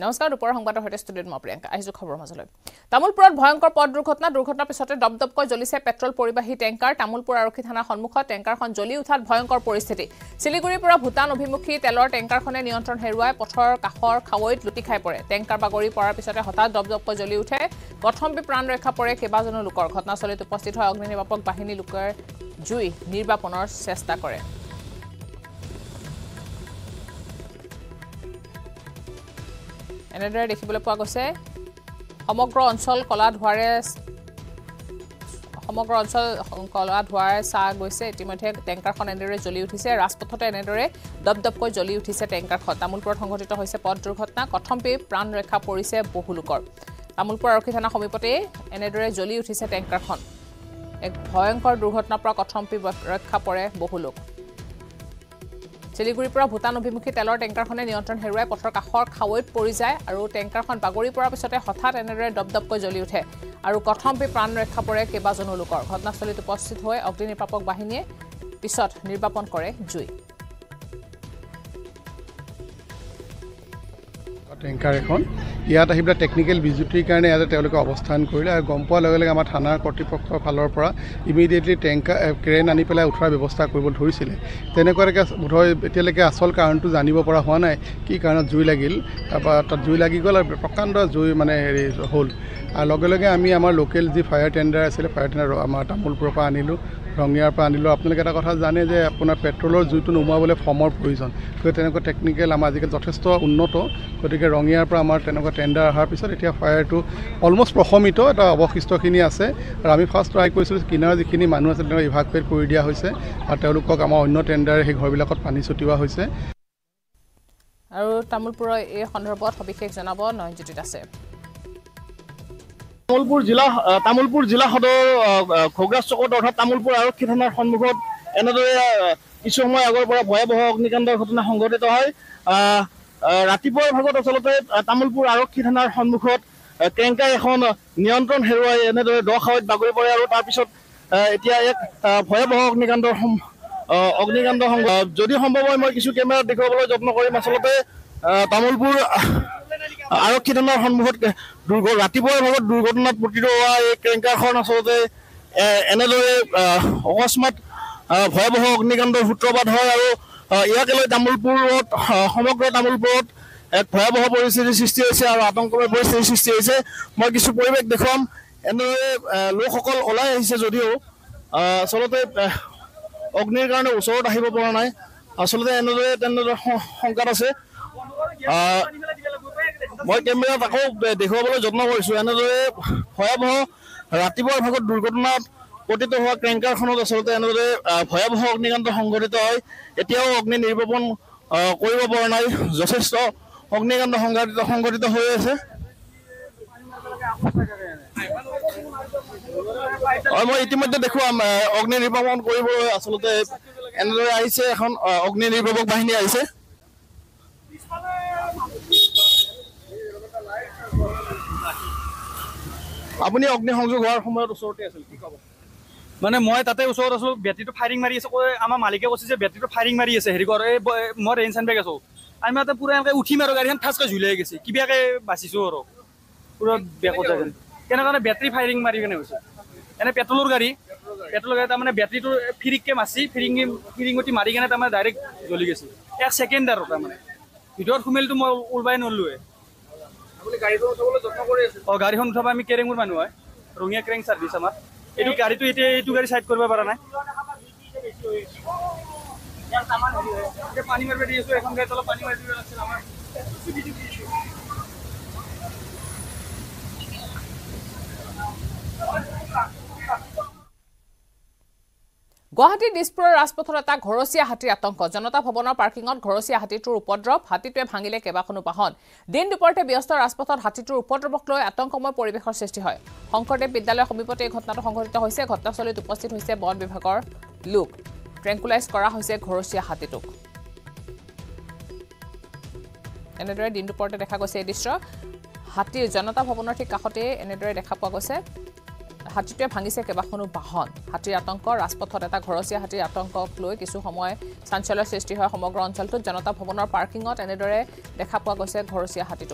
নমস্কাৰ দুপৰ সংবাদৰ সৈতে ষ্টুডিঅ'ত মই প্ৰিয়ংকা আহিছো খবৰ মাজলৈ তামুলপুৰত ভয়ংকৰ পথ দুৰ্ঘটনাৰ পিছতে দপদপকৈ জ্বলিছে পেট্ৰল পৰিবাহী টেংকাৰ তামুলপুৰ আৰক্ষী থানাৰ সন্মুখত টেংকাৰখন জ্বলি উঠাত ভয়ংকৰ পৰিস্থিতি শিলিগুৰিৰ পৰা ভূটান অভিমুখী তেলৰ টেংকাৰখনে নিয়ন্ত্ৰণ হেৰুৱাই পথৰ কাষৰ খাৱৈত লুটি খাই পৰে টেংকাৰ বাগৰি পৰাৰ পিছতে হঠাৎ দপদপকৈ জ্বলি উঠে প্ৰথমে প্ৰাণ ৰক্ষা পৰে কেইবাজনো লোকৰ ঘটনাস্থলীত উপস্থিত হয় অগ্নি নিৰ্বাপক বাহিনী লোকৰ জুই নিৰ্বাপনৰ চেষ্টা কৰে এনেদৰে দেখিবলৈ পোৱা গৈছে সমগ্ৰ অঞ্চল কলা ধোৱাৰে চাহ গৈছে ইতিমধ্যে টেংকাৰখন এনেদৰে জ্বলি উঠিছে ৰাজপথতে এনেদৰে দপদপকৈ জ্বলি উঠিছে টেংকাৰখন তামুলপুৰত সংঘটিত হৈছে পথ দুৰ্ঘটনা কথমপি প্ৰাণ ৰক্ষা পৰিছে বহু লোকৰ তামুলপুৰ আৰক্ষী থানা সমীপতে এনেদৰে জ্বলি উঠিছে টেংকাৰখন এক ভয়ংকৰ দুৰ্ঘটনাৰ পৰা কথমপি ৰক্ষা পৰে বহু লোক শিলিগুৰিৰ পৰা ভূটান অভিমুখী তেলৰ টেংকাৰখনে নিয়ন্ত্ৰণ হেৰুৱাই পথৰ কাষৰ খাৱৈত পৰি যায় আৰু টেংকাৰখন বাগৰি পৰাৰ পিছতে হঠাৎ এনেদৰে দপদপকৈ জ্বলি উঠে আৰু কথমপি প্ৰাণ ৰক্ষা পৰে কেইবাজনো লোকৰ ঘটনাস্থলীত উপস্থিত হৈ অগ্নি নিৰ্বাপক বাহিনীয়ে পিছত নিৰ্বাপন কৰে জুই টেংকাৰ এখন ইয়াত আহি পেলাই টেকনিকেল বিজুতিৰ কাৰণে ইয়াতে তেওঁলোকে অৱস্থান কৰিলে আৰু গম পোৱাৰ লগে লগে আমাৰ থানাৰ কৰ্তৃপক্ষৰ ফালৰ পৰা ইমিডিয়েটলি টেংকাৰ ক্ৰেন আনি পেলাই উঠোৱাৰ ব্যৱস্থা কৰিব ধৰিছিলে তেনেকুৱাকৈ বোধহয় এতিয়ালৈকে আচল কাৰণটো জানিব পৰা হোৱা নাই কি কাৰণত জুই লাগিল তাৰপৰা তাত জুই লাগি গ'ল আৰু প্ৰকাণ্ড জুই মানে হেৰি হ'ল আৰু লগে লগে আমি আমাৰ লোকেল যি ফায়াৰ টেণ্ডাৰ আছিলে ফায়াৰ টেণ্ডাৰ আমাৰ তামুলপুৰৰ পৰা আনিলোঁ ৰঙিয়াৰ পৰা আনিলোঁ আপোনালোকে এটা কথা জানে যে আপোনাৰ পেট্ৰলৰ জুইটো নুমুৱাবলৈ ফৰ্মৰ প্ৰয়োজন গতিকে তেনেকুৱা টেকনিকেল আমাৰ আজিকালি যথেষ্ট উন্নত গতিকে ৰঙিয়াৰ পৰা আমাৰ তেনেকুৱা টেণ্ডাৰ অহাৰ পিছত এতিয়া ফায়াৰটো অলমষ্ট প্ৰশমিত এটা অৱশিষ্টখিনি আছে আৰু আমি ফাৰ্ষ্ট ট্ৰাই কৰিছিলোঁ কিনাৰৰ যিখিনি মানুহ আছে তেওঁলোকক ইভাকুৱেট কৰি দিয়া হৈছে আৰু তেওঁলোকক আমাৰ অন্য টেণ্ডাৰে সেই ঘৰবিলাকত পানী ছটিওৱা হৈছে আৰু তামুলপুৰৰ এই সন্দৰ্ভত সবিশেষ জনাব নয়নজ্যোতি আছে তামুলপুৰ জিলা সদৰ খগ্ৰাছ চকত অৰ্থাৎ তামুলপুৰ আৰক্ষী থানাৰ সন্মুখত এনেদৰে কিছু সময় আগৰ পৰা ভয়াৱহ অগ্নিকাণ্ডৰ ঘটনা সংঘটিত হয় ৰাতিপুৱাৰ ভাগত আচলতে তামুলপুৰ আৰক্ষী থানাৰ সন্মুখত টেংকাৰ এখন নিয়ন্ত্ৰণ হেৰুৱাই এনেদৰে দ খাৱৈত বাগৰি পৰে আৰু তাৰপিছত এতিয়া এক ভয়াৱহ অগ্নিকাণ্ড যদি সম্ভৱ হয় মই কিছু কেমেৰাত দেখুৱাবলৈ যত্ন কৰিম আচলতে তামুলপুৰ আৰক্ষী থানাৰ সন্মুখত ৰাতিপুৱাৰ ভাগত দুৰ্ঘটনাত পতিত হোৱা এই টেংকাৰখন আচলতে এনেদৰে অকস্মাত ভয়াৱহ অগ্নিকাণ্ডৰ সূত্ৰপাত হয় আৰু ইয়াকে লৈ তামুলপুৰত সমগ্ৰ তামুলপুৰত এক ভয়াৱহ পৰিস্থিতিৰ সৃষ্টি হৈছে আৰু আতংকময় পৰিস্থিতিৰ সৃষ্টি হৈছে মই কিছু পৰিৱেশ দেখুৱাম এনেদৰে লোকসকল ওলাই আহিছে যদিও আচলতে অগ্নিৰ কাৰণে ওচৰত আহিব পৰা নাই আচলতে তেনেদৰে শংকাত আছে মই কেমেৰাত আকৌ দেখুৱাবলৈ যত্ন কৰিছোঁ এনেদৰে ভয়াৱহ ৰাতিপুৱাৰ ভাগত দুৰ্ঘটনাত পতিত হোৱা টেংকাৰখনত আচলতে এনেদৰে ভয়াৱহ অগ্নিকাণ্ড সংঘটিত হয় এতিয়াও অগ্নি নিৰ্বাপন কৰিব পৰা নাই যথেষ্ট অগ্নিকাণ্ড সংঘটিত হৈ আছে মই ইতিমধ্যে দেখুৱাম অগ্নি নিৰ্বাপন কৰিবলৈ আচলতে এনেদৰে আহিছে এখন অগ্নি নিৰ্বাপক বাহিনী আহিছে আপুনি অগ্নি সংযোগ হোৱাৰ সময়ত ওচৰতে আছিল কি ক'ব মানে মই তাতে ওচৰত আছোঁ বেটাৰীটো ফায়াৰিং মাৰি আছে আমাৰ মালিকে কৈছে যে বেটাৰীটো ফায়াৰিং মাৰি আছে হেৰি কৰে মই ৰেঞ্জ আনবেগ আছোঁ আমি তাতে পূৰা এনেকৈ উঠিম আৰু গাড়ীখন ঠাচকৈ ঝুলাই গৈছে কিবাকৈ বাচিছোঁ আৰু পূৰা বেকত যায় কেনেকুৱা বেটাৰী ফায়াৰিং মাৰি কেনে হৈছে এনে পেট্ৰলৰ গাড়ী তাৰমানে বেটাৰীটো ফিৰিককৈ মাছি ফিৰিঙতি মাৰি কেনে তাৰমানে ডাইৰেক্ট জ্বলি গৈছে এক ছেকেণ্ড আৰু তাৰমানে ভিতৰত সোমাইলটো মই ওলবাই নলোৱে গাড়ীখন উঠাব আমি কেৰেঙৰ মানুহ হয় ৰঙিয়া কেৰেং ছাৰ্ভিচ আমাৰ এইটো গাড়ীটো এতিয়া এইটো গাড়ী চাইড কৰিব পৰা নাই পানী মাৰিব দি আছোঁ এখন গাড়ী তলত পানী মাৰি দিব লাগিছিল আমাৰ গুৱাহাটীৰ দিছপুৰৰ ৰাজপথত এটা ঘৰচীয়া হাতীৰ আতংক জনতা ভৱনৰ পাৰ্কিঙত ঘৰচীয়া হাতীটোৰ উপদ্ৰৱ হাতীটোৱে ভাঙিলে কেইবাখনো বাহন দিন দুপৰতে ব্যস্ত ৰাজপথত হাতীটোৰ উপদ্ৰৱক লৈ আতংকময় পৰিৱেশৰ সৃষ্টি হয় শংকৰদেৱ বিদ্যালয়ৰ সমীপতে এই ঘটনাটো সংঘটিত হৈছে ঘটনাস্থলীত উপস্থিত হৈছে বন বিভাগৰ লোক ট্ৰেংকুলাইজ কৰা হৈছে ঘৰচীয়া হাতীটোক এনেদৰে দিন দুপৰতে দেখা গৈছে এই দৃশ্য হাতীৰ জনতা ভৱনৰ ঠিক কাষতে এনেদৰে দেখা পোৱা গৈছে হাতীটোৱে ভাঙিছে কেইবাখনো বাহন হাতীৰ আতংক ৰাজপথত এটা ঘৰচীয়া হাতীৰ আতংকক লৈ কিছু সময় চাঞ্চল্যৰ সৃষ্টি হয় সমগ্ৰ অঞ্চলটোত জনতা ভৱনৰ পাৰ্কিঙত এনেদৰে দেখা পোৱা গৈছে ঘৰচীয়া হাতীটো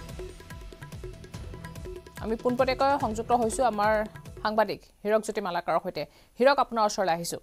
আমি পোনপটীয়াকৈ সংযুক্ত হৈছো আমাৰ সাংবাদিক হীৰকজ্যোতি মালাকাৰৰ সৈতে হীৰক আপোনাৰ ওচৰলৈ আহিছো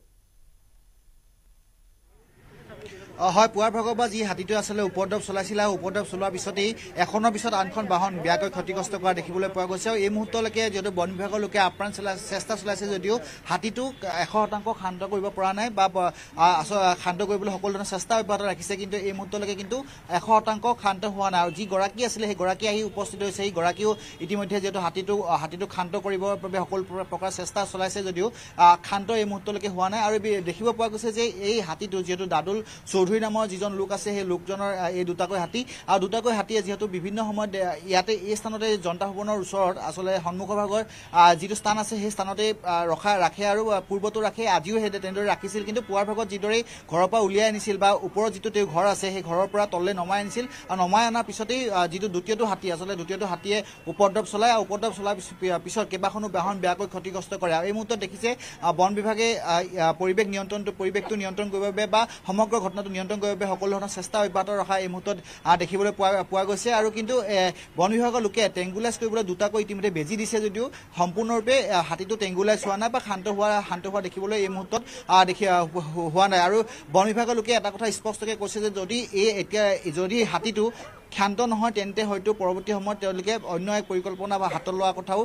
হয় পুৱাৰ ভাগৰ পৰা যি হাতীটো আছিলে উপদ্ৰৱ চলাইছিল আৰু উপদ্ৰৱ চলোৱাৰ পিছতেই এখনৰ পিছত আনখন বাহন বেয়াকৈ ক্ষতিগ্ৰস্ত কৰা দেখিবলৈ পোৱা গৈছে আৰু এই মুহূৰ্তলৈকে যিহেতু বন বিভাগৰ লোকে আপ্ৰাণ চেষ্টা চলাইছে যদিও হাতীটোক 100% শান্ত কৰিব পৰা নাই বা শান্ত কৰিবলৈ সকলো ধৰণৰ চেষ্টা অব্যাহত ৰাখিছে কিন্তু এই মুহূৰ্তলৈকে কিন্তু 100% শান্ত হোৱা নাই আৰু যি গৰাকী আছিলে সেই গৰাকী আহি উপস্থিত হৈছে সেই গৰাকীও ইতিমধ্যে যিহেতু হাতীটোক শান্ত কৰিবৰ বাবে সকলো প্ৰকাৰ চেষ্টা চলাইছে যদিও শান্ত এই মুহূৰ্তলৈকে হোৱা নাই আৰু দেখিব পোৱা গৈছে যে এই হাতীটো যিহেতু দাদুল চৌধুৰী নামৰ যিজন লোক আছে সেই লোকজনৰ এই দুটাকৈ হাতী আৰু দুটাকৈ হাতীয়ে যিহেতু বিভিন্ন সময়ত ইয়াতে এই স্থানতে জনতা ভৱনৰ ওচৰত আচলতে সন্মুখৰ ভাগৰ যিটো স্থান আছে সেই স্থানতে ৰাখে আৰু পূৰ্বতো ৰাখে আজিও সেই তেনেদৰে ৰাখিছিল কিন্তু পুৱাৰ ভাগত যিদৰে ঘৰৰ পৰা উলিয়াই আনিছিল বা ওপৰত যিটো তেওঁ ঘৰ আছে সেই ঘৰৰ পৰা তললৈ নমাই আনিছিল আৰু নমাই অনাৰ পিছতেই যিটো দ্বিতীয়টো হাতী আচলতে দ্বিতীয়টো হাতীয়ে উপদ্ৰৱ চলায় আৰু উপদ্ৰৱ চলাৰ পিছত কেইবাখনো বাহন বেয়াকৈ ক্ষতিগ্ৰস্ত কৰে আৰু এই মুহূৰ্তত দেখিছে বন বিভাগে পৰিৱেশটো নিয়ন্ত্ৰণ কৰিবৰ বাবে বা সমগ্ৰ ঘটনাটো নিয়ন্ত্ৰণ কৰিবৰ বাবে সকলো ধৰণৰ চেষ্টা অব্যাহত ৰখা এই মুহূৰ্তত দেখিবলৈ পোৱা গৈছে আৰু কিন্তু বন বিভাগৰ লোকে টেংগুলাইজ কৰিবলৈ দুটাকৈ ইতিমধ্যে বেজি দিছে যদিও সম্পূৰ্ণৰূপে হাতীটো টেংগুলাইজ হোৱা নাই বা শান্ত হোৱা দেখিবলৈ এই মুহূৰ্তত হোৱা নাই আৰু বন বিভাগৰ লোকে এটা কথা স্পষ্টকৈ কৈছে যে যদি হাতীটো ক্ষান্ত নহয় তেন্তে হয়তো পৰৱৰ্তী সময়ত তেওঁলোকে অন্য এক পৰিকল্পনা বা হাতত লোৱাৰ কথাও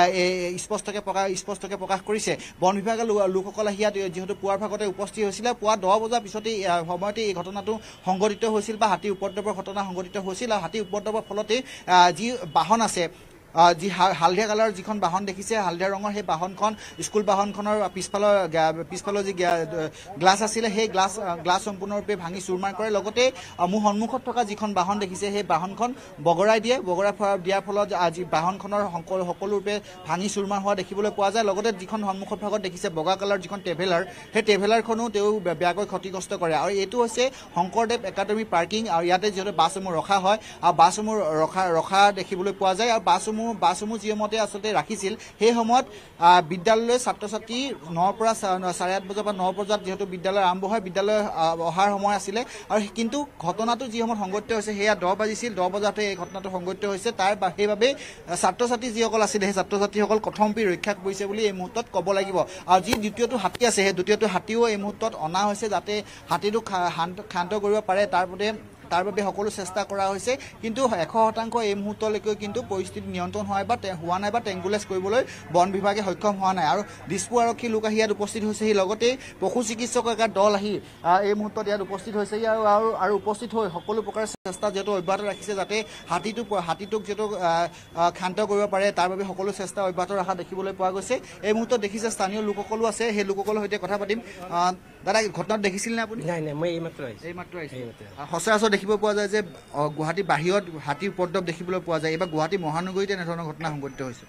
স্পষ্টকৈ প্ৰকাশ কৰিছে বন বিভাগৰ লোকসকল ইয়াত যিহেতু পুৱাৰ ভাগতে উপস্থিত হৈছিলে পুৱা 10 বজাৰ পিছতেই সময়তে এই ঘটনাটো সংঘটিত হৈছিল বা হাতী উপদ্ৰৱৰ ঘটনা সংঘটিত হৈছিল আৰু হাতী উপদ্ৰৱৰ ফলতে যি বাহন আছে যি হালধীয়া কালাৰৰ যিখন বাহন দেখিছে হালধীয়া ৰঙৰ সেই বাহনখন স্কুল বাহনখনৰ পিছফালৰ যি গ্লাছ আছিলে সেই গ্লাছ সম্পূৰ্ণৰূপে ভাঙি চুৰমাৰ কৰে লগতে মোৰ সন্মুখত থকা যিখন বাহন দেখিছে সেই বাহনখন বগৰাই দিয়াৰ ফলত আজি বাহনখনৰ সকলোৰূপে ভাঙি চুৰমাৰ হোৱা দেখিবলৈ পোৱা যায় লগতে যিখন সন্মুখত ভাগত দেখিছে বগা কালাৰ যিখন ট্ৰেভেলাৰ সেই ট্ৰেভেলাৰখনো তেওঁ বেয়াকৈ ক্ষতিগ্ৰস্ত কৰে আৰু এইটো হৈছে শংকৰদেৱ একাডেমী পাৰ্কিং আৰু ইয়াতে যিহেতু বাছসমূহ ৰখা হয় আৰু বাছসমূহ ৰখা দেখিবলৈ পোৱা যায় আৰু বাছসমূহ যিমতে আচলতে ৰাখিছিল সেই সময়ত বিদ্যালয়লৈ ছাত্ৰ ছাত্ৰী 9 পৰা 8:30 বজাৰ পৰা 9 বজাত যিহেতু বিদ্যালয় আৰম্ভ হয় বিদ্যালয় অহাৰ সময় আছিলে আৰু কিন্তু ঘটনাটো যি সময়ত সংঘটিত হৈছে সেয়া 10 বাজিছিল 10 বজাতে এই ঘটনাটো সংঘটিত হৈছে তাৰ সেইবাবে ছাত্ৰ ছাত্ৰী যিসকল আছিলে সেই ছাত্ৰ ছাত্ৰীসকল কথমপি ৰক্ষা কৰিছে বুলি এই মুহূৰ্তত ক'ব লাগিব আৰু যি দ্বিতীয়টো হাতী আছে সেই দ্বিতীয়টো হাতীও এই মুহূৰ্তত অনা হৈছে যাতে হাতীটো শান্ত কৰিব পাৰে তাৰ বাবে সকলো চেষ্টা কৰা হৈছে কিন্তু 100% এই মুহূৰ্তলৈকে কিন্তু পৰিস্থিতি নিয়ন্ত্ৰণ হোৱা নাই বা টেংগুলাইজ কৰিবলৈ বন বিভাগে সক্ষম হোৱা নাই আৰু দিছপুৰ আৰক্ষী লোক আহি ইয়াত উপস্থিত হৈছে লগতে পশু চিকিৎসকৰ এটা দল আহি এই মুহূৰ্তত ইয়াত উপস্থিত হৈছে আৰু উপস্থিত হৈ সকলো প্ৰকাৰৰ চেষ্টা যিহেতু অব্যাহত ৰাখিছে যাতে হাতীটোক যিহেতু শান্ত কৰিব পাৰে তাৰ বাবে সকলো চেষ্টা অব্যাহত ৰখা দেখিবলৈ পোৱা গৈছে এই মুহূৰ্তত দেখিছে স্থানীয় লোকসকলো আছে সেই লোকসকলৰ সৈতে কথা পাতিম দাদা ঘটনাটো দেখিছিল নে আপুনি নাই মই এইমাত্ৰ আহিছোঁ সচৰাচৰ দেখিব পোৱা যায় যে গুৱাহাটী বাহিৰত হাতী উপদ্ৰৱ দেখিবলৈ পোৱা যায় এইবাৰ গুৱাহাটী মহানগৰীত এনেধৰণৰ ঘটনা সংঘটিত হৈছে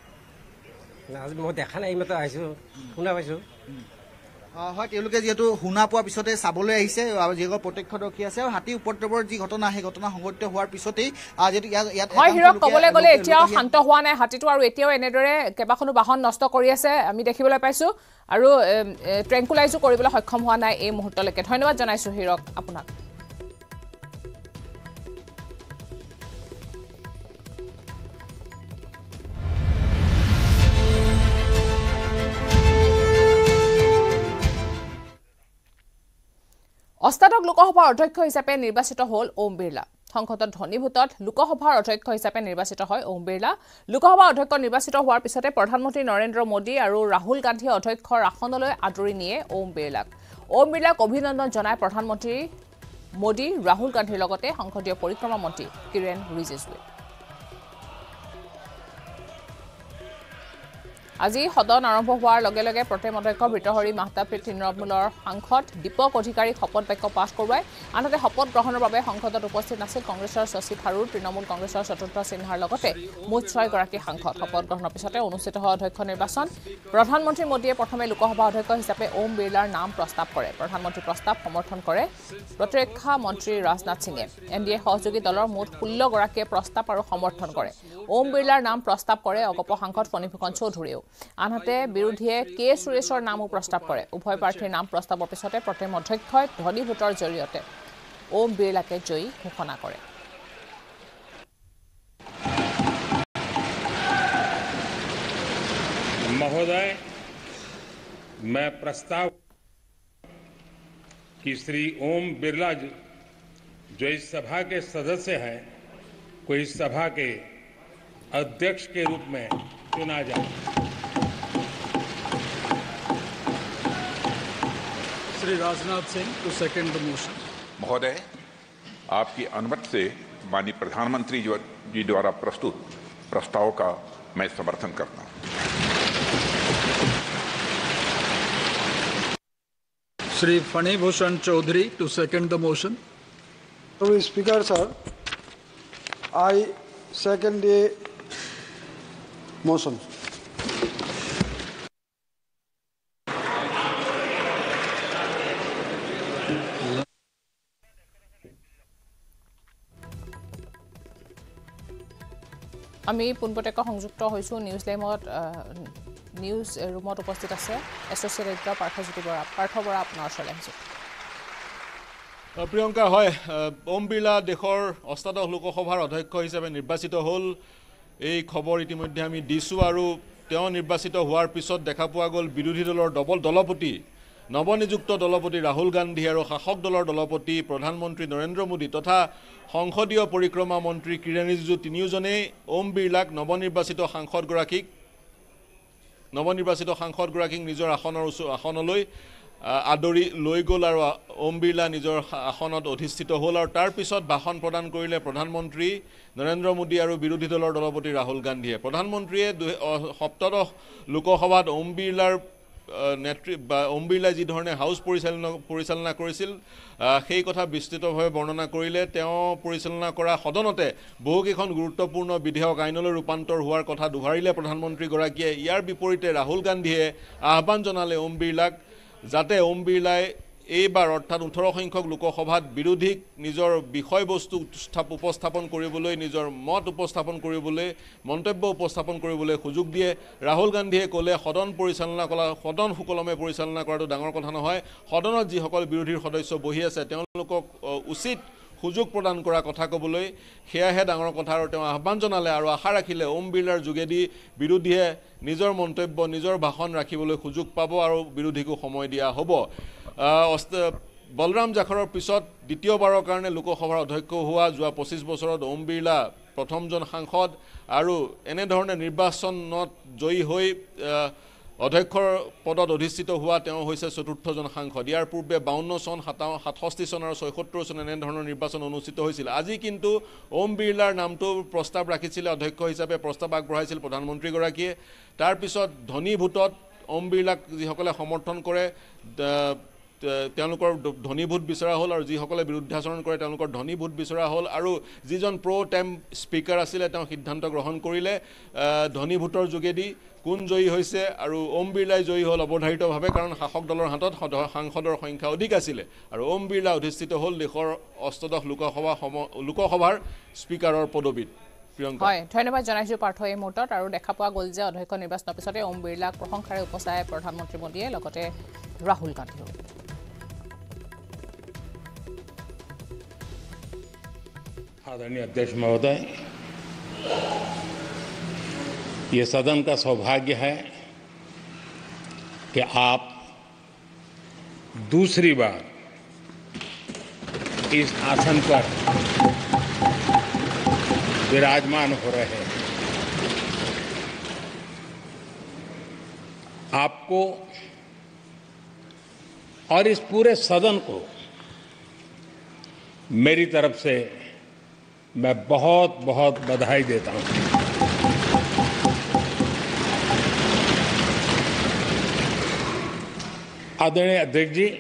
মই দেখা নাই এইমাত্ৰ আহিছোঁ শুনা পাইছোঁ হয় তেওঁলোকে যিহেতু শুনা পোৱাৰ পিছতে চাবলৈ আহিছে যিসকল প্ৰত্যক্ষদৰ্শী আছে আৰু হাতী উপদ্ৰৱৰ যি ঘটনা সেই ঘটনা সংঘটিত হোৱাৰ পিছতেই যিহেতু ইয়াত ক'বলৈ গ'লে এতিয়াও শান্ত হোৱা নাই হাতীটো আৰু এতিয়াও এনেদৰে কেইবাখনো বাহন নষ্ট কৰি আছে আমি দেখিবলৈ পাইছোঁ আৰু ট্ৰেংকুলাইজো কৰিবলৈ সক্ষম হোৱা নাই এই মুহূৰ্তলৈকে ধন্যবাদ জনাইছোঁ হীৰক আপোনাক অষ্টাদশ লোকসভাৰ অধ্যক্ষ হিচাপে নিৰ্বাচিত হ'ল ওম বিৰলা সংসদত ধনীভোটত লোকসভাৰ অধ্যক্ষ হিচাপে নিৰ্বাচিত হয় ওম বিৰলা লোকসভাৰ অধ্যক্ষ নিৰ্বাচিত হোৱাৰ পিছতে প্ৰধানমন্ত্ৰী নৰেন্দ্ৰ মোদী আৰু ৰাহুল গান্ধী অধ্যক্ষৰ আসনলৈ আদৰি নিয়ে ওম বিৰলাক অভিনন্দন জনায় প্ৰধানমন্ত্ৰী মোদী ৰাহুল গান্ধীৰ লগতে সংসদীয় পৰিক্ৰমা মন্ত্ৰী কিৰেণ ৰিজিজুৱে আজি সদন আৰম্ভ হোৱাৰ লগে লগে প্ৰথম অধ্যক্ষ বিতহৰী মাহতাবী তৃণমূলৰ সাংসদ দীপক অধিকাৰীক শপত বাক্য পাঠ কৰোৱাই আনহাতে শপত গ্ৰহণৰ বাবে সংসদত উপস্থিত নাছিল কংগ্ৰেছৰ শশী থাৰুৰ তৃণমূল কংগ্ৰেছৰ চতুৰ্থ সিনহাৰ লগতে মুঠ 6 গৰাকী সাংসদ শপত গ্ৰহণৰ পিছতে অনুষ্ঠিত হোৱা অধ্যক্ষ নিৰ্বাচন প্ৰধানমন্ত্ৰী মোদীয়ে প্ৰথমে লোকসভা অধ্যক্ষ হিচাপে ওম বিৰলাৰ নাম প্ৰস্তাৱ কৰে প্ৰধানমন্ত্ৰীৰ প্ৰস্তাৱ সমৰ্থন কৰে প্ৰতিৰক্ষা মন্ত্ৰী ৰাজনাথ সিঙে এনডিএ সহযোগী দলৰ মুঠ 16 গৰাকীয়ে প্ৰস্তাৱ আৰু সমৰ্থন কৰে ওম বিৰলাৰ নাম প্ৰস্তাৱ কৰে অগপ সাংসদ ফণীভূষণ চৌধুৰীয়েও আনহাতে বিৰোধীয়ে কে সুৰেশৰ নামো প্ৰস্তাৱ কৰে উভয় প্ৰাৰ্থীৰ নাম প্ৰস্তাৱৰ পিছতে প্ৰথম অধ্যক্ষই ধ্বনি ভোটৰ জৰিয়তে ওম বিৰলাকে জয়ী ঘোষণা কৰে महोदय मैं प्रस्ताव कि श्री ओम बिरला जो इस सभा के सदस्य हैं को इस सभा के अध्यक्ष के रूप में चुना जाए। Shri Rajnath Singh to second the motion. महोदय आपकी अनुमति से माननीय प्रधानमंत्री जी द्वारा प्रस्तुत प्रस्ताव का मैं समर्थन करता हूं। Shri Phani Bhushan Chaudhary to second the motion. Speaker sir, I second the motion. আমি পুনপটেক সংযুক্ত হৈছো নিউজ লাইমত নিউজ ৰুমত উপস্থিত আছে এছ'চিয়েট এডিটৰ পাৰ্থজ্যোতি বৰা আপোনাৰ ওচৰলৈ আহিছোঁ প্ৰিয়ংকা হয় ওম বিৰলা দেশৰ অষ্টাদশ লোকসভাৰ অধ্যক্ষ হিচাপে নিৰ্বাচিত হ'ল এই খবৰ ইতিমধ্যে আমি দিছোঁ আৰু তেওঁ নিৰ্বাচিত হোৱাৰ পিছত দেখা পোৱা গ'ল বিৰোধী দলৰ দলপতি নৱনিযুক্ত দলপতি ৰাহুল গান্ধী আৰু শাসক দলৰ দলপতি প্ৰধানমন্ত্ৰী নৰেন্দ্ৰ মোদী তথা সংসদীয় পৰিক্ৰমা মন্ত্ৰী কিৰেণ ৰিজিজু তিনিওজনেই ওম বিৰলাক নৱনিৰ্বাচিত সাংসদগৰাকীক নিজৰ আসনলৈ আদৰি লৈ গ'ল আৰু ওম বিৰলা নিজৰ আসনত অধিষ্ঠিত হ'ল আৰু তাৰ পিছত ভাষণ প্ৰদান কৰিলে প্ৰধানমন্ত্ৰী নৰেন্দ্ৰ মোদী আৰু বিৰোধী দলৰ দলপতি ৰাহুল গান্ধীয়ে প্ৰধানমন্ত্ৰীয়ে সপ্তদশ লোকসভাত ওম বিৰলাৰ ওম বিৰলাই যি ধৰণে হাউচ পৰিচালনা কৰিছিল সেই কথা বিস্তৃতভাৱে বৰ্ণনা কৰিলে তেওঁ পৰিচালনা কৰা সদনতে বহুকেইখন গুৰুত্বপূৰ্ণ বিধেয়ক আইনলৈ ৰূপান্তৰ হোৱাৰ কথা দোহাৰিলে প্ৰধানমন্ত্ৰীগৰাকীয়ে ইয়াৰ বিপৰীতে ৰাহুল গান্ধীয়ে আহ্বান জনালে ওম বিৰলাক যাতে ওম বিৰলাই এইবাৰ অৰ্থাৎ 18 সংখ্যক লোকসভাত বিৰোধীক নিজৰ বিষয়বস্তু উপস্থাপন কৰিবলৈ নিজৰ মত উপস্থাপন কৰিবলৈ মন্তব্য উপস্থাপন কৰিবলৈ সুযোগ দিয়ে ৰাহুল গান্ধীয়ে ক'লে সদন সুকলমে পৰিচালনা কৰাটো ডাঙৰ কথা নহয় সদনত যিসকল বিৰোধীৰ সদস্য বহি আছে তেওঁলোকক উচিত সুযোগ প্ৰদান কৰা কথা ক'বলৈ সেয়াহে ডাঙৰ কথা আৰু তেওঁ আহ্বান জনালে আৰু আশা ৰাখিলে ওম বিৰলাৰ যোগেদি বিৰোধীয়ে নিজৰ মন্তব্য নিজৰ ভাষণ ৰাখিবলৈ সুযোগ পাব আৰু বিৰোধীকো সময় দিয়া হ'ব বলৰাম জাখৰৰ পিছত দ্বিতীয়বাৰৰ কাৰণে লোকসভাৰ অধ্যক্ষ হোৱা যোৱা 25 বছৰত ওম বিৰলা প্ৰথমজন সাংসদ আৰু এনেধৰণে নিৰ্বাচনত জয়ী হৈ অধ্যক্ষৰ পদত অধিষ্ঠিত হোৱা তেওঁ হৈছে চতুৰ্থজন সাংসদ ইয়াৰ পূৰ্বে 52 চন 67 চন আৰু 76 চন এনেধৰণৰ নিৰ্বাচন অনুষ্ঠিত হৈছিল আজি কিন্তু ওম বিৰলাৰ নামটো প্ৰস্তাৱ ৰাখিছিল অধ্যক্ষ হিচাপে প্ৰস্তাৱ আগবঢ়াইছিল প্ৰধানমন্ত্ৰীগৰাকীয়ে তাৰ পিছত ধনী ভোটত ওম বিৰলাক যিসকলে সমৰ্থন কৰে তেওঁলোকৰ ধনী ভোট বিচৰা হ'ল আৰু যিসকলে বিৰুদ্ধাচৰণ কৰে তেওঁলোকৰ ধনী ভোট বিচৰা হ'ল আৰু যিজন টেম স্পিকাৰ আছিলে তেওঁ সিদ্ধান্ত গ্ৰহণ কৰিলে ধনী ভোটৰ যোগেদি কোন জয়ী হৈছে আৰু ওম বিৰলাই জয়ী হ'ল অৱধাৰিতভাৱে কাৰণ শাসক দলৰ হাতত সাংসদৰ সংখ্যা অধিক আছিলে আৰু ওম বিৰলা অধিষ্ঠিত হ'ল দেশৰ অষ্টাদশ লোকসভাৰ স্পিকাৰৰ পদবীত হয় ধন্যবাদ জনাইছোঁ পাৰ্থ এই মুহূৰ্তত আৰু দেখা পোৱা গ'ল যে অধ্যক্ষ নিৰ্বাচনৰ পিছতে ওম বিৰলাক প্ৰশংসাৰে উপচাই প্ৰধানমন্ত্ৰী মোদীয়ে লগতে ৰাহুল গান্ধীও आदरणीय अध्यक्ष महोदय ये सदन का सौभाग्य है कि आप दूसरी बार इस आसन पर विराजमान हो रहे हैं आपको और इस पूरे सदन को मेरी तरफ से मैं बहुत बहुत बधाई देता हूं आदरणीय अध्यक्ष जी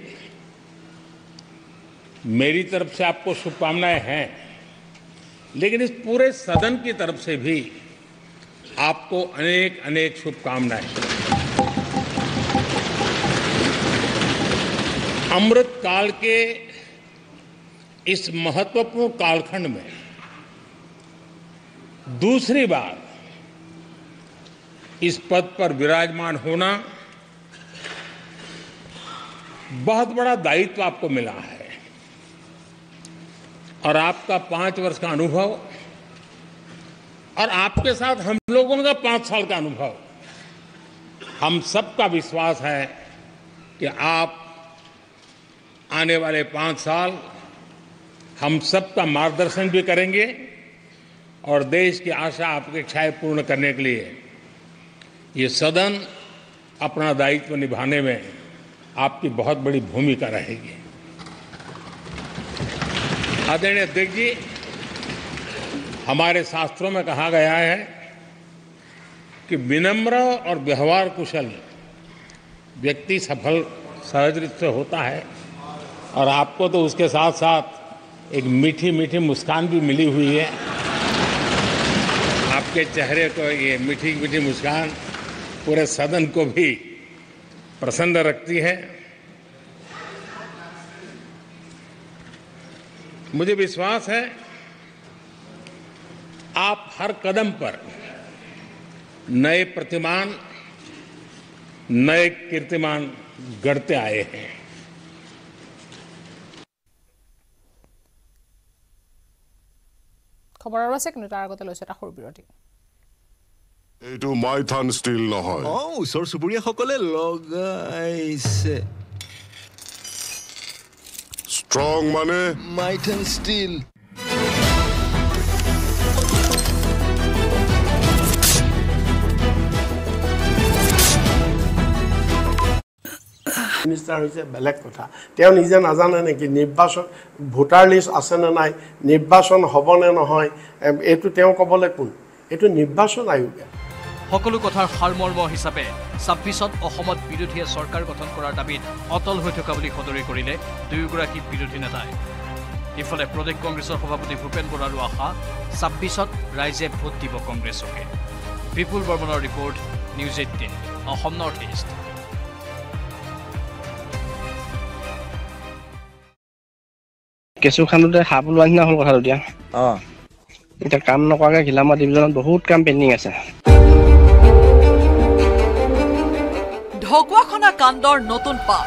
मेरी तरफ से आपको शुभकामनाएं हैं लेकिन इस पूरे सदन की तरफ से भी आपको अनेक अनेक शुभकामनाएं अमृत काल के इस महत्वपूर्ण कालखंड में दूसरी बार इस पद पर विराजमान होना बहुत बड़ा दायित्व आपको मिला है और आपका 5 वर्ष का अनुभव और आपके साथ हम लोगों का 5 साल का अनुभव, हम सबका विश्वास है कि आप आने वाले 5 साल हम सबका मार्गदर्शन भी करेंगे और देश की आशा अपेक्षाएं पूर्ण करने के लिए ये सदन अपना दायित्व निभाने में आपकी बहुत बड़ी भूमिका रहेगी। आदरणीय अध्यक्ष जी, हमारे शास्त्रों में कहा गया है कि विनम्र और व्यवहार कुशल व्यक्ति सफल सहज रूप से होता है और आपको तो उसके साथ साथ एक मीठी मीठी मुस्कान भी मिली हुई है। आपके चेहरे को ये मीठी मीठी मुस्कान पूरे सदन को भी प्रसन्न रखती है। मुझे विश्वास है आप हर कदम पर नए प्रतिमान, नए कीर्तिमान गढ़ते आए हैं। खबर আৰু আছে কিন্তু তাৰ আগতে লৈছে এটা সৰু বিৰতি। এইটো মাইথান ষ্টিল নহয়। ওচৰ চুবুৰীয়াসকলে লগাইছে। ষ্ট্ৰং মানে মাইথান ষ্টিল। মিনিষ্টাৰ হৈছে বেলেগ কথা, তেওঁ নিজে নাজানে নেকি নিৰ্বাচন ভোটাৰ লিষ্ট আছে নে নাই, নিৰ্বাচন হ'ব নে নহয়, এইটো তেওঁ ক'বলৈ কোন? এইটো নিৰ্বাচন আয়োগে। সকলো কথাৰ সাৰমৰ্ম হিচাপে ২৬ত অসমত বিৰোধীয়ে চৰকাৰ গঠন কৰাৰ দাবীত অটল হৈ থকা বুলি সদৰি কৰিলে দুয়োগৰাকী বিৰোধী নেতাই। ইফালে প্ৰদেশ কংগ্ৰেছৰ সভাপতি ভূপেন বৰাৰো আশা ২৬ত ৰাইজে ভোট দিব কংগ্ৰেছকে। বিপুল বৰ্মনৰ report, news ১৮ Assam north east. কেঁচু খান্দোতে সাপ ওলোৱা নিচিনা হ'ল কথাটো এতিয়া। এতিয়া কাম নকৰাকৈ ঘিলামৰা ডিভিজনত বহুত কাম পেণ্ডিং আছে। ঢকুৱাখনা কাণ্ডৰ নতুন পাত।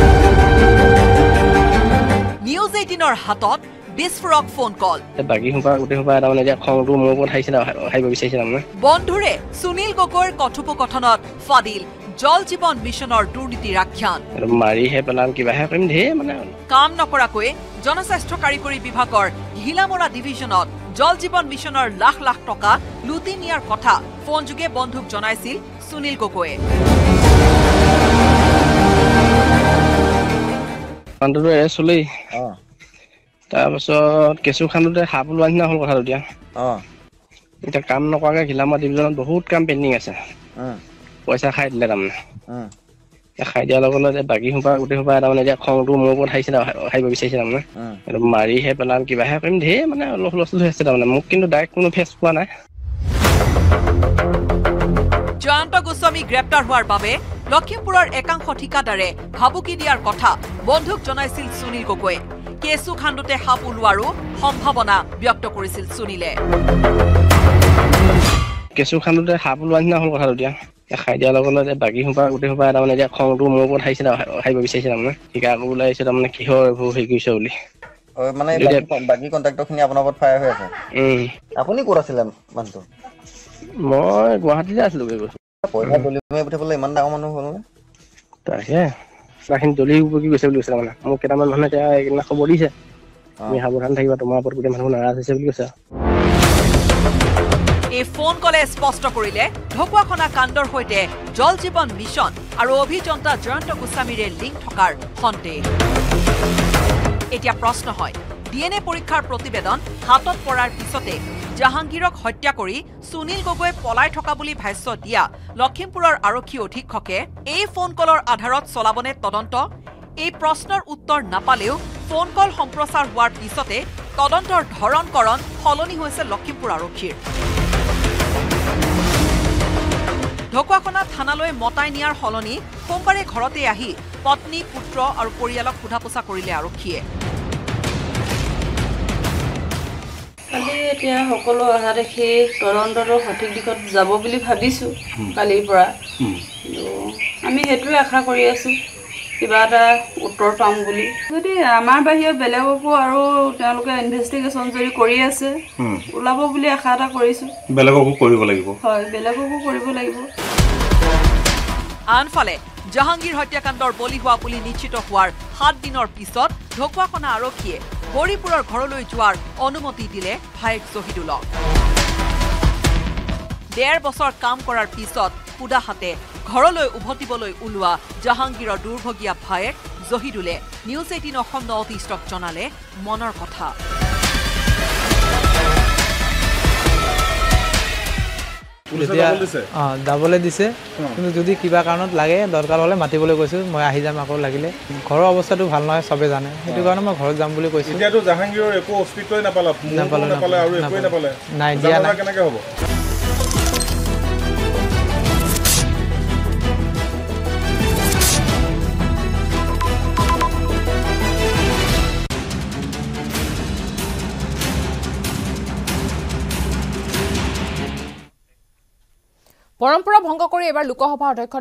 নিউজ ১৮ৰ হাতত বিস্ফোৰক ফোন কল। বাকী সোপা গোটেই সোপা তাৰমানে এতিয়া খংটো মোৰ ওপৰত আহিব বিচাৰিছে তাৰমানে। বন্ধুৰে সুনীল গগৈৰ কথোপকথনত ফাদিল জল জীৱন মিছনৰ দুৰ্নীতিৰ আখ্যান। মাৰিহে পেলাম কিবাহে কৰিম ঢেৰ মানে। কাম নকৰাকৈ জনস্বাস্থ্য কাৰিকৰী বিভাগৰ ঘিলামৰা ডিভিজনত জল জীৱন মিছনৰ লাখ লাখ টকা লুটি নিয়াৰ কথা ফোনযোগে বন্ধুক জনাইছিল সুনীল গগৈয়ে। কাণ্ডটো এৰেষ্ট হ'লেই। তাৰপাছত কেঁচু খান্দোতে সাপ ওলোৱা নিচিনা হ'ল কথাটো এতিয়া। এতিয়া কাম নকৰাকৈ ঘিলামৰা ডিভিজনত বহুত কাম পেণ্ডিং আছে। পইচা খাই দিলে তাৰমানে। খাই দিয়াৰ লগে লগে বাকী সোপা গোটেই সোপা তাৰমানে এতিয়া খংটো মোৰ ওপৰত আহিব বিচাৰিছে তাৰমানে। মাৰিহে পেলাম কিবাহে কৰিম ঢেৰ মানে অলপ হুলস্থুল হৈ আছে তাৰমানে। মোক কিন্তু ডাইৰেক্ট কোনো ফেচ পোৱা নাই। জয়ন্ত গোস্বামী গ্ৰেপ্তাৰ হোৱাৰ বাবে লখিমপুৰৰ একাংশ ঠিকাদাৰে ভাবুকি দিয়াৰ কথা বন্ধুক জনাইছিল সুনীল গগৈয়ে। কেঁচু খান্দোতে সাপ ওলোৱাৰো সম্ভাৱনা ব্যক্ত কৰিছিল সুনীলে। কেঁচু খান্দোতে সাপ ওলোৱা নিচিনা হ'ল কথাটো এতিয়া। খাই দিয়াৰ লগে লগে বাকী সোপা গোটেই সোপা তাৰমানে এতিয়া খংটো মোৰ ওপৰত আহিব বিচাৰিছে তাৰমানে। ঠিকা আকৌ ওলাইছে তাৰমানে কিহৰ এইবোৰ হেৰি কৰিছে বুলি। মানে বাকী কণ্ট্ৰেক্টৰখিনি আপোনাৰ ওপৰত ফায়াৰ হৈ আছে। আপুনি ক'ত আছিলে মানুহটো? মই গুৱাহাটীতে আছিলো। পইচা দলি মাৰি পঠিয়াবলৈ ইমান ডাঙৰ মানুহ হ'ল নে? তাকে পইচাখিনি দলি উপকি গৈছে বুলি কৈছে মানে। মোক কেইটামান মানুহে এতিয়া এইকেইদিনা খবৰ দিছে, তুমি সাৱধান থাকিবা, তোমাৰ ওপৰত গোটেই মানুহ নাৰাজ হৈছে বুলি কৈছে। এই ফোন কলে স্পষ্ট কৰিলে ঢকুৱাখনা কাণ্ডৰ সৈতে জল জীৱন মিছন আৰু অভিযন্তা জয়ন্ত গোস্বামীৰে লিংক থকাৰ সন্দেহ। এতিয়া প্ৰশ্ন হয়, DNA পৰীক্ষাৰ প্ৰতিবেদন হাতত পৰাৰ পিছতে জাহাংগীৰক হত্যা কৰি সুনীল গগৈ পলাই থকা বুলি ভাষ্য দিয়া লখিমপুৰৰ আৰক্ষী অধীক্ষকে এই ফোন কলৰ আধাৰত চলাবনে তদন্ত? এই প্ৰশ্নৰ উত্তৰ নাপালেও ফোন কল সম্প্ৰচাৰ হোৱাৰ পিছতে তদন্তৰ ধৰণকৰণ সলনি হৈছে লখিমপুৰ আৰক্ষীৰ। ঢকুৱাখনা থানালৈ মতাই নিয়াৰ সলনি সোমবাৰে ঘৰতে আহি পত্নী, পুত্ৰ আৰু পৰিয়ালক সোধা পোছা কৰিলে আৰক্ষীয়ে। কালি এতিয়া সকলো অহা দেখি তদন্তটো সঠিক দিশত যাব বুলি ভাবিছোঁ কালিৰ পৰা কিন্তু আমি সেইটোৱে আশা কৰি আছোঁ কিবা এটা উত্তৰ পাম বুলি যদি আমাৰ বাহিৰে বেলেগকো আৰু তেওঁলোকে ইনভেষ্টিগেশ্যন যদি কৰি আছে ওলাব বুলি আশা এটা কৰিছোঁ বেলেগকো কৰিব লাগিব হয় বেলেগকো কৰিব লাগিব আনফালে জাহাংগীৰ হত্যাকাণ্ডৰ বলি হোৱা বুলি নিশ্চিত হোৱাৰ 7 দিনৰ পিছত ঢকুৱাখনা আৰক্ষীয়ে গৌৰীপুৰৰ ঘৰলৈ যোৱাৰ অনুমতি দিলে ভায়েক জহিদুলক 1.5 বছৰ কাম কৰাৰ পিছত পুদাহাতে ঘৰলৈ উভতিবলৈ ওলোৱা জাহাংগীৰৰ দুৰ্ভগীয়া ভায়েক জহিদুলে নিউজ 18 অসম নৰ্থ ইষ্টক জনালে মনৰ কথা যাবলৈ দিছে কিন্তু যদি কিবা কাৰণত লাগে দৰকাৰ হ'লে মাতিবলৈ কৈছোঁ মই আহি যাম আকৌ লাগিলে ঘৰৰ অৱস্থাটো ভাল নহয় চবে জানে সেইটো কাৰণে মই ঘৰত যাম বুলি কৈছোঁ এতিয়াতো জাহাংগীৰৰ একো অস্তিত্বই নাপালে আৰু একোৱে নাপালে নাই দিয়া নাই কেনেকৈ হ'ব পৰম্পৰা ভংগ কৰি এবাৰ লোকসভা অধ্যক্ষ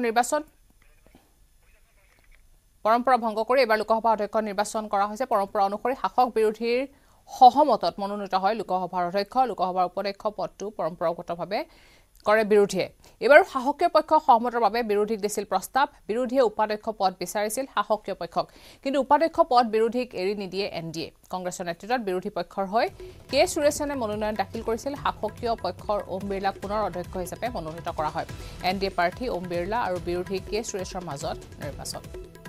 নিৰ্বাচন কৰা হৈছে পৰম্পৰা অনুসৰি শাসক বিৰোধীৰ সহমতত মনোনীত হয় লোকসভাৰ অধ্যক্ষ লোকসভাৰ উপাধ্যক্ষ পদটো পৰম্পৰাগতভাৱে কৰে বিৰোধীয়ে এবাৰ শাসকীয় পক্ষ সহমতৰ বাবে বিৰোধীক দিছিল প্ৰস্তাৱ বিৰোধীয়ে উপাধ্যক্ষ পদ বিচাৰিছিল শাসকীয় পক্ষক কিন্তু উপাধ্যক্ষ পদ বিৰোধীক এৰি নিদিয়ে এনডিএ কংগ্ৰেছৰ নেতৃত্বত বিৰোধী পক্ষৰ হৈ কে সুৰেশনে মনোনয়ন দাখিল কৰিছিল শাসকীয় পক্ষৰ ওম বিৰলাক পুনৰ অধ্যক্ষ হিচাপে মনোনীত কৰা হয় এনডিএ প্ৰাৰ্থী ওম বিৰলা আৰু বিৰোধী কে সুৰেশৰ মাজত নিৰ্বাচন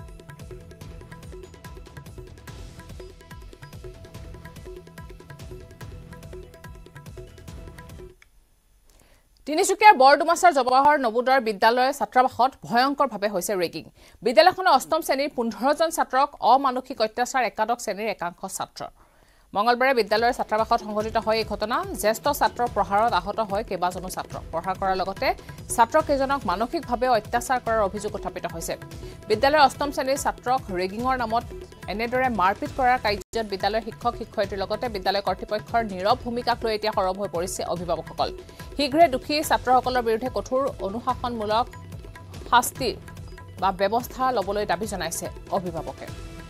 তিনিচুকীয়াৰ বৰডুমাছাৰ জৱাহৰ নবোদয়ৰ বিদ্যালয়ৰ ছাত্ৰাবাসত ভয়ংকৰভাৱে হৈছে ৰেগিং বিদ্যালয়খনৰ 8ম শ্ৰেণীৰ 15জন ছাত্ৰক অমানসিক অত্যাচাৰ একাদশ শ্ৰেণীৰ একাংশ ছাত্ৰ মঙলবাৰে বিদ্যালয়ৰ ছাত্ৰাবাসত সংঘটিত হয় এই ঘটনা জ্যেষ্ঠ ছাত্ৰৰ প্ৰহাৰত আহত হয় কেইবাজনো ছাত্ৰ প্ৰহাৰ কৰাৰ লগতে ছাত্ৰকেইজনক মানসিকভাৱে অত্যাচাৰ কৰাৰ অভিযোগ উত্থাপিত হৈছে বিদ্যালয়ৰ 8ম শ্ৰেণীৰ ছাত্ৰক ৰেগিঙৰ নামত এনেদৰে মাৰপিট কৰাৰ কাৰ্যত বিদ্যালয়ৰ শিক্ষক শিক্ষয়িত্ৰীৰ লগতে বিদ্যালয় কৰ্তৃপক্ষৰ নীৰৱ ভূমিকাক লৈ এতিয়া সৰব হৈ পৰিছে অভিভাৱকসকল শীঘ্ৰে দুখী ছাত্ৰসকলৰ বিৰুদ্ধে কঠোৰ অনুশাসনমূলক শাস্তি বা ব্যৱস্থা ল'বলৈ দাবী জনাইছে অভিভাৱকে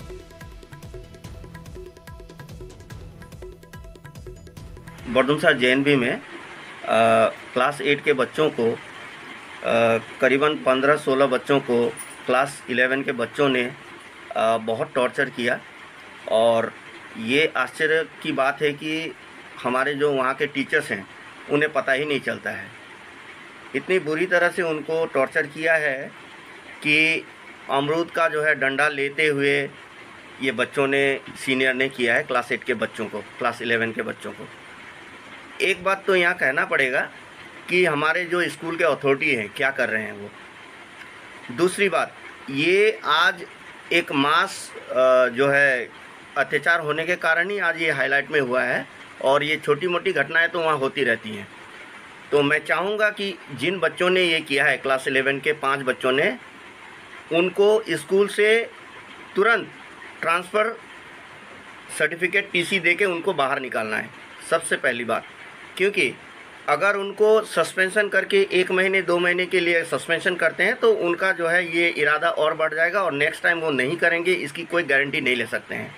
बरदुमसा जेएनबी में क्लास 8 के बच्चों को करीबन 15-16 बच्चों को क्लास 11 के बच्चों ने बहुत टॉर्चर किया और ये आश्चर्य की बात है कि हमारे जो वहाँ के टीचर्स हैं उन्हें पता ही नहीं चलता है इतनी बुरी तरह से उनको टॉर्चर किया है कि अमरूद का जो है डंडा लेते हुए ये बच्चों ने सीनियर ने किया है क्लास 8 के बच्चों को क्लास 11 के बच्चों को एक बात तो यहाँ कहना पड़ेगा कि हमारे जो स्कूल के अथॉरिटी हैं क्या कर रहे हैं वो दूसरी बात ये आज एक मास जो है अत्याचार होने के कारण ही आज ये हाईलाइट में हुआ है और ये छोटी मोटी घटनाएं तो वहाँ होती रहती हैं तो मैं चाहूँगा कि जिन बच्चों ने ये किया है क्लास 11 के 5 बच्चों ने उनको स्कूल से तुरंत ट्रांसफ़र सर्टिफिकेट टीसी दे के उनको बाहर निकालना है सबसे पहली बात क्योंकि अगर उनको सस्पेंशन करके 1 महीने 2 महीने के लिए सस्पेंशन करते हैं तो उनका जो है ये इरादा और बढ़ जाएगा और नेक्स्ट टाइम वो नहीं करेंगे इसकी कोई गारंटी नहीं ले सकते हैं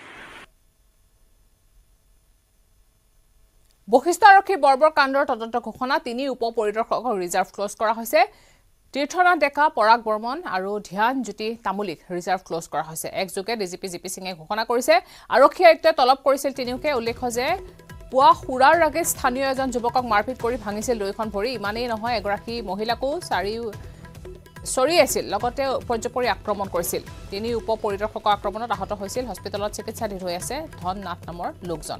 বশিষ্ঠ আৰক্ষী বৰ্বৰ কাণ্ডৰ তদন্ত ঘোষণা 3 উপ পৰিদৰ্শকক ৰিজাৰ্ভ ক্লোজ কৰা হৈছে তীৰ্থনাথ ডেকা পৰাগ বৰ্মন আৰু ধ্যান জ্যোতি তামুলিক ৰিজাৰ্ভ ক্লোজ কৰা হৈছে একযোগে ডিজিপি জিপি সিঙে ঘোষণা কৰিছে আৰক্ষী আয়ুক্তই তলব কৰিছিল তিনিওকে উল্লেখ্য যে পুৱা খুৰাৰ ৰাগে স্থানীয় এজন যুৱকক মাৰপিট কৰি ভাঙিছিল দুইখন ভৰি ইমানেই নহয় এগৰাকী মহিলাকো চৰি আছিল লগতে উপৰ্যপৰি আক্ৰমণ কৰিছিল 3 উপ পৰিদৰ্শকৰ আক্ৰমণত আহত হৈছিল হস্পিটেলত চিকিৎসাধীন হৈ আছে ধন নাথ নামৰ লোকজন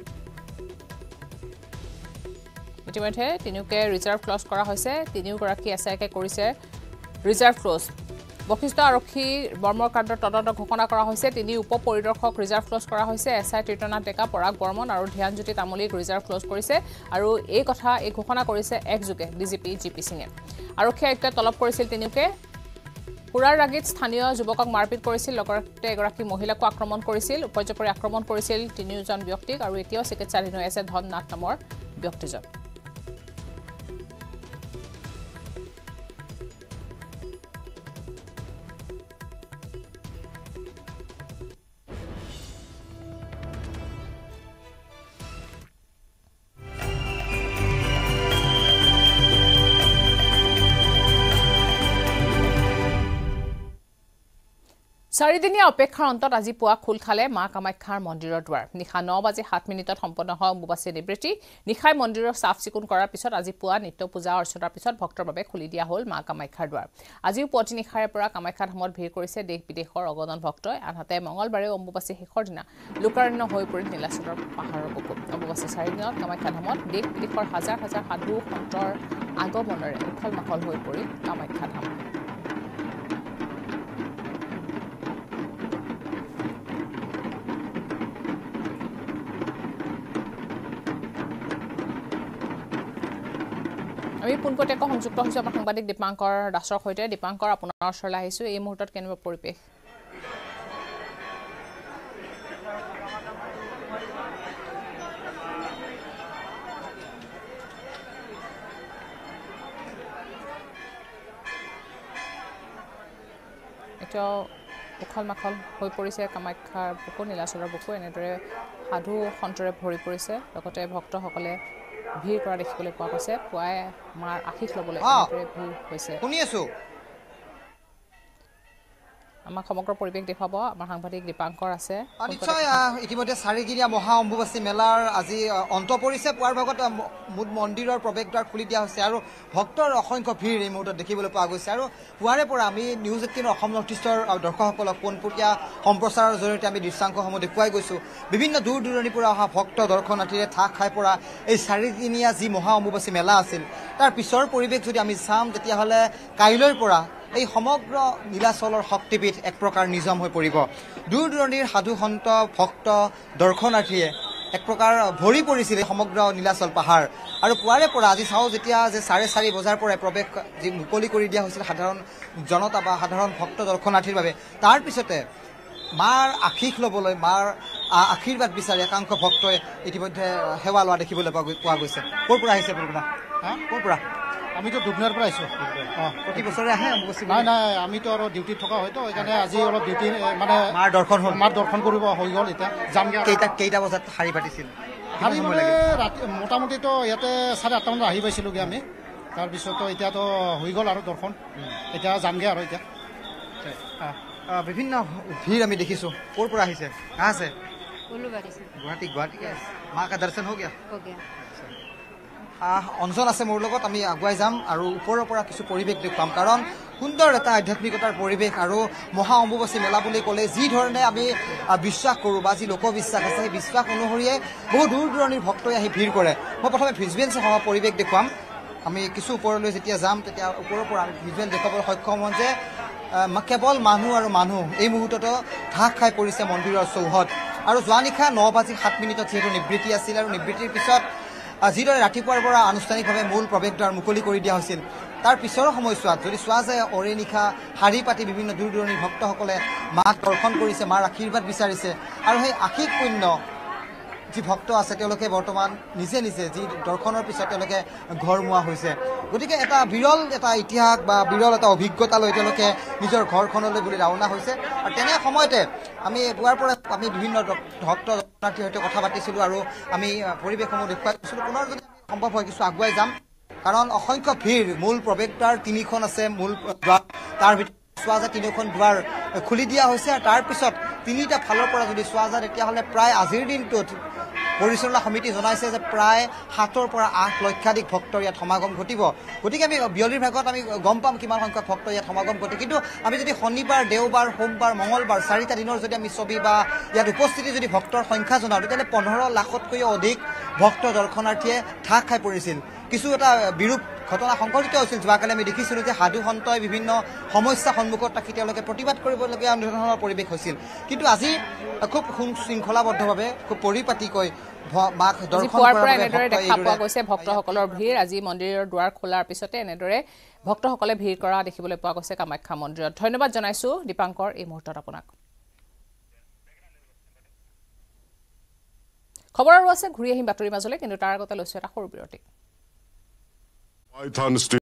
ইতিমধ্যে তিনিওকে ৰিজাৰ্ভ ক্লোজ কৰা হৈছে তিনিওগৰাকী এছআইকে কৰিছে ৰিজাৰ্ভ ক্লোজ বশিষ্ঠ আৰক্ষী বৰ্মৰ কাণ্ডৰ তদন্ত ঘোষণা কৰা হৈছে 3 উপ পৰিদৰ্শক ৰিজাৰ্ভ ক্লোজ কৰা হৈছে এছআই তীৰ্থনাথ ডেকা পৰাগ বৰ্মন আৰু ধ্যানজ্যোতি তামুলিক ৰিজাৰ্ভ ক্লোজ কৰিছে আৰু এই ঘোষণা কৰিছে একযোগে ডিজিপি জিপি সিঙে আৰক্ষী আয়ুক্তই তলব কৰিছিল তিনিওকে পুৰাৰ ৰাগিত স্থানীয় যুৱকক মাৰপিট কৰিছিল লগতে এগৰাকী মহিলাকো আক্ৰমণ কৰিছিল উপৰ্যপৰি আক্ৰমণ কৰিছিল 3জন ব্যক্তিক আৰু এতিয়াও চিকিৎসাধীন হৈ আছে ধন নাথ নামৰ ব্যক্তিজন চাৰিদিনীয়া অপেক্ষাৰ অন্তত আজি পুৱা খোল খালে মা কামাখ্যাৰ মন্দিৰৰ দুৱাৰ নিশা 9:07 সম্পন্ন হয় অম্বুবাচী নিবৃত্তি নিশাই মন্দিৰৰ চাফ চিকুণ কৰাৰ পিছত আজি পুৱা নিত্য পূজা অৰ্চনাৰ পিছত ভক্তৰ বাবে খুলি দিয়া হ'ল মা কামাখ্যাৰ দুৱাৰ আজিও পুৱতি নিশাৰে পৰা কামাখ্যা ধামত ভিৰ কৰিছে দেশ বিদেশৰ অগণন ভক্তই আনহাতে মঙলবাৰে অম্বুবাচী শেষৰ দিনা লোকাৰণ্য হৈ পৰিল নীলাচলৰ পাহাৰৰ বুকুত অম্বুবাচী 4 দিনত কামাখ্যা ধামত দেশ বিদেশৰ হাজাৰ হাজাৰ সাধু সন্তৰ আগমনেৰে উখল মাখল হৈ পৰিল কামাখ্যা ধাম আমি পুনপটীয়াকৈ সংযুক্ত হৈছোঁ আমাৰ সাংবাদিক দীপাংকৰ দাসৰ সৈতে দীপাংকৰ আপোনাৰ ওচৰলৈ আহিছোঁ এই মুহূৰ্তত কেনেকুৱা পৰিৱেশ এতিয়াও উখল মাখল হৈ পৰিছে কামাখ্যাৰ বুকু নীলাচলৰ বুকু এনেদৰে সাধু সন্তৰে ভৰি পৰিছে লগতে ভক্তসকলে ভিৰ কৰা দেখিবলৈ পোৱা গৈছে পুৱাই মাৰ আশীষ ল'বলৈ ভিৰ হৈছে শুনি আছো আমাক সমগ্ৰ পৰিৱেশ দেখুৱাব আমাৰ সাংবাদিক দীপাংকৰ আছে নিশ্চয় ইতিমধ্যে 4দিনীয়া মহা অম্বুবাচী মেলাৰ আজি অন্ত পৰিছে পুৱাৰ ভাগত মুদ মন্দিৰৰ প্ৰৱেশদ্বাৰ খুলি দিয়া হৈছে আৰু ভক্তৰ অসংখ্য ভিৰ এই মুহূৰ্তত দেখিবলৈ পোৱা গৈছে আৰু পুৱাৰে পৰা আমি নিউজ 18 অসম নৰ্থ-ইষ্টৰ দৰ্শকসকলক পোনপটীয়া সম্প্ৰচাৰৰ জৰিয়তে আমি দৃশ্যাংশসমূহ দেখুৱাই গৈছোঁ বিভিন্ন দূৰ দূৰণিৰ পৰা অহা ভক্ত দৰ্শনাৰ্থীৰে ঠাক খাই পৰা এই 4দিনীয়া যি মহা অম্বুবাচী মেলা আছিল তাৰ পিছৰ পৰিৱেশ যদি আমি চাম তেতিয়াহ'লে কাইলৈৰ পৰা এই সমগ্ৰ নীলাচলৰ শক্তিপীঠ এক প্ৰকাৰ নিজম হৈ পৰিব দূৰ দূৰণিৰ সাধু সন্ত ভক্ত দৰ্শনাৰ্থীয়ে এক প্ৰকাৰ ভৰি পৰিছিল সমগ্ৰ নীলাচল পাহাৰ আৰু পুৱাৰে পৰা আজি চাওঁ যেতিয়া যে 4:30 বজাৰ পৰা প্ৰৱেশ যি মুকলি কৰি দিয়া হৈছিল সাধাৰণ জনতা বা সাধাৰণ ভক্ত দৰ্শনাৰ্থীৰ বাবে তাৰ পিছতে মাৰ আশীষ ল'বলৈ মাৰ আশীৰ্বাদ বিচাৰি একাংশ ভক্তই ইতিমধ্যে সেৱা লোৱা দেখিবলৈ পোৱা গৈছে ক'ৰ পৰা আহিছে আপোনালোক ক'ৰ পৰা আমিতো দুধনৈৰ পৰা আহিছোঁ প্ৰতি বছৰে আহে নাই নাই আমিতো আৰু ডিউটিত থকা হয়তো সেইকাৰণে আজি অলপ ডিউটি মানে মাৰ দৰ্শন হ'ল মাৰ দৰ্শন কৰিব হৈ গ'ল এতিয়া যামগৈ কেইটা বজাত শাৰী পাতিছিল শাৰী মানে ৰাতি মোটামুটিতো ইয়াতে 8:30 মানত আহি পাইছিলোঁগৈ আমি তাৰপিছতো এতিয়াতো হৈ গ'ল আৰু দৰ্শন এতিয়া যামগৈ আৰু এতিয়া বিভিন্ন ভিৰ আমি দেখিছোঁ ক'ৰ পৰা আহিছে কাহ আছে গুৱাহাটী মা কা দৰ্শন হৈ গয়া অঞ্চল আছে মোৰ লগত আমি আগুৱাই যাম আৰু ওপৰৰ পৰা কিছু পৰিৱেশ দেখুৱাম কাৰণ সুন্দৰ এটা আধ্যাত্মিকতাৰ পৰিৱেশ আৰু মহা অম্বুবাচী মেলা বুলি ক'লে যি ধৰণে আমি বিশ্বাস কৰোঁ বা যি লোকবিশ্বাস আছে সেই বিশ্বাস অনুসৰিয়ে বহু দূৰ দূৰণিৰ ভক্তই আহি ভিৰ কৰে মই প্ৰথমে ভিজুৱেলছ সহ পৰিৱেশ দেখুৱাম আমি কিছু ওপৰলৈ যেতিয়া যাম তেতিয়া ওপৰৰ পৰা আমি ভিজুৱেল দেখুৱাবলৈ সক্ষম হ'ম যে কেৱল মানুহ আৰু মানুহ এই মুহূৰ্ততো ঢাক খাই পৰিছে মন্দিৰৰ চৌহদ আৰু যোৱা নিশা 9:07 যিহেতু নিবৃত্তি আছিল আৰু নিবৃত্তিৰ পিছত যিদৰে ৰাতিপুৱাৰ পৰা আনুষ্ঠানিকভাৱে মূল প্ৰৱেশদ্বাৰ মুকলি কৰি দিয়া হৈছিল তাৰ পিছৰ সময়ছোৱাত যদি চোৱা যায় অৰে নিশা শাৰী পাতি বিভিন্ন দূৰ দূৰণিৰ ভক্তসকলে মাক দৰ্শন কৰিছে মাৰ আশীৰ্বাদ বিচাৰিছে আৰু সেই আশীষ পুণ্য যি ভক্ত আছে তেওঁলোকে বৰ্তমান নিজে নিজে যি দৰ্শনৰ পিছত তেওঁলোকে ঘৰমুৱা হৈছে গতিকে এটা বিৰল এটা ইতিহাস বা বিৰল এটা অভিজ্ঞতা লৈ তেওঁলোকে নিজৰ ঘৰখনলৈ বুলি ৰাওনা হৈছে আৰু তেনে সময়তে আমি পুৱাৰ পৰা আমি বিভিন্ন ভক্ত দৰ্শনাৰ্থীৰ সৈতে কথা পাতিছিলোঁ আৰু আমি পৰিৱেশসমূহ দেখুৱাই দিছিলোঁ পুনৰ যদি সম্ভৱ হয় কিছু আগুৱাই যাম কাৰণ অসংখ্য ভিৰ মূল প্ৰৱেশদ্বাৰ 3খন আছে মূল দ্বাৰ তাৰ ভিতৰত চোৱা যায় 3খন দুৱাৰ খুলি দিয়া হৈছে আৰু তাৰপিছত 3টা ফালৰ পৰা যদি চোৱা যায় তেতিয়াহ'লে প্ৰায় আজিৰ দিনটোত পৰিচালনা সমিতি জনাইছে যে প্ৰায় 7 পৰা 8 লক্ষাধিক ভক্তৰ ইয়াত সমাগম ঘটিব গতিকে আমি বিয়লিৰ ভাগত আমি গম পাম কিমান সংখ্যক ভক্ত ইয়াত সমাগম ঘটে কিন্তু আমি যদি শনিবাৰ দেওবাৰ সোমবাৰ মঙলবাৰ 4টা দিনৰ যদি আমি ছবি বা ইয়াত উপস্থিতি যদি ভক্তৰ সংখ্যা জনাওঁ তেতিয়াহ'লে 15 লাখতকৈও অধিক ভক্ত দৰ্শনাৰ্থীয়ে ঠাক খাই পৰিছিল কিছু এটা বিৰূপ ঘটনা সংঘটিত হৈছিল যোৱাকালি আমি দেখিছিলোঁ যে সাধু সন্তই বিভিন্ন সমস্যা সন্মুখত ৰাখি তেওঁলোকে প্ৰতিবাদ কৰিবলগীয়া ধৰণৰ পৰিৱেশ হৈছিল কিন্তু আজি খুব শৃংখলাবদ্ধভাৱে খুব পৰিপাটিকৈ মাক দৰ্শন কৰা এনেদৰে দেখা পোৱা গৈছে ভক্তসকলৰ ভিৰ আজি মন্দিৰৰ দুৱাৰ খোলাৰ পিছতে এনেদৰে ভক্তসকলে ভিৰ কৰা দেখিবলৈ পোৱা গৈছে কামাখ্যা মন্দিৰত ধন্যবাদ জনাইছোঁ দীপাংকৰ এই মুহূৰ্তত আপোনাক খবৰ আৰু আছে ঘূৰি আহিম বাতৰি মাজলৈ কিন্তু তাৰ আগতে লৈছো এটা সৰু বিৰতি Python Steel.